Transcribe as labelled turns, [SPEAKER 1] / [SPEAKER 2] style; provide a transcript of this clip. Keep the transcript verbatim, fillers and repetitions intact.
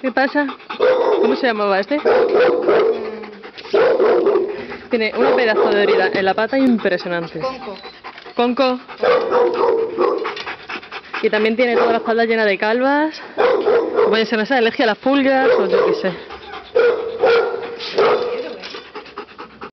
[SPEAKER 1] ¿Qué pasa? ¿Cómo se llamaba este? Tiene un pedazo de herida en la pata impresionante.
[SPEAKER 2] Conco.
[SPEAKER 1] Conco. Y también tiene toda la espalda llena de calvas. Puede ser esa alergia a las pulgas o yo qué sé.